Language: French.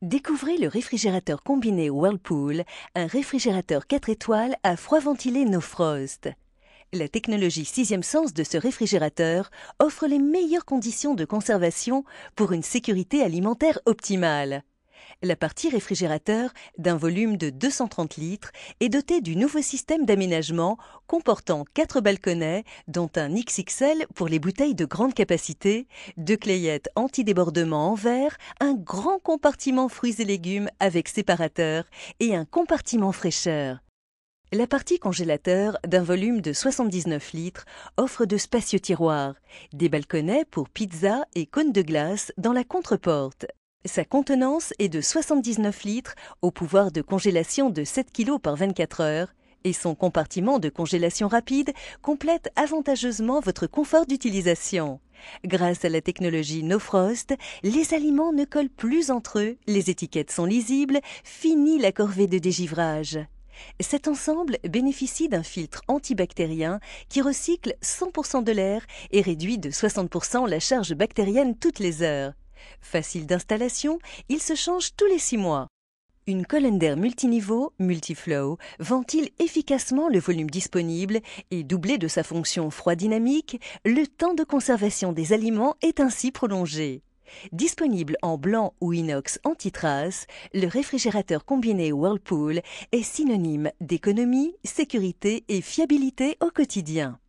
Découvrez le réfrigérateur combiné Whirlpool, un réfrigérateur 4 étoiles à froid ventilé No Frost. La technologie sixième sens de ce réfrigérateur offre les meilleures conditions de conservation pour une sécurité alimentaire optimale. La partie réfrigérateur, d'un volume de 230 litres, est dotée du nouveau système d'aménagement comportant 4 balconnets, dont un XXL pour les bouteilles de grande capacité, 2 clayettes anti-débordement en verre, un grand compartiment fruits et légumes avec séparateur et un compartiment fraîcheur. La partie congélateur, d'un volume de 79 litres, offre de spacieux tiroirs, des balconnets pour pizza et cônes de glace dans la contreporte. Sa contenance est de 79 litres au pouvoir de congélation de 7 kg par 24 heures et son compartiment de congélation rapide complète avantageusement votre confort d'utilisation. Grâce à la technologie No Frost, les aliments ne collent plus entre eux, les étiquettes sont lisibles, fini la corvée de dégivrage. Cet ensemble bénéficie d'un filtre antibactérien qui recycle 100% de l'air et réduit de 60% la charge bactérienne toutes les heures. Facile d'installation, il se change tous les 6 mois. Une colonne d'air multiniveau, Multiflow, ventile efficacement le volume disponible et doublé de sa fonction froid dynamique, le temps de conservation des aliments est ainsi prolongé. Disponible en blanc ou inox anti-trace, le réfrigérateur combiné Whirlpool est synonyme d'économie, sécurité et fiabilité au quotidien.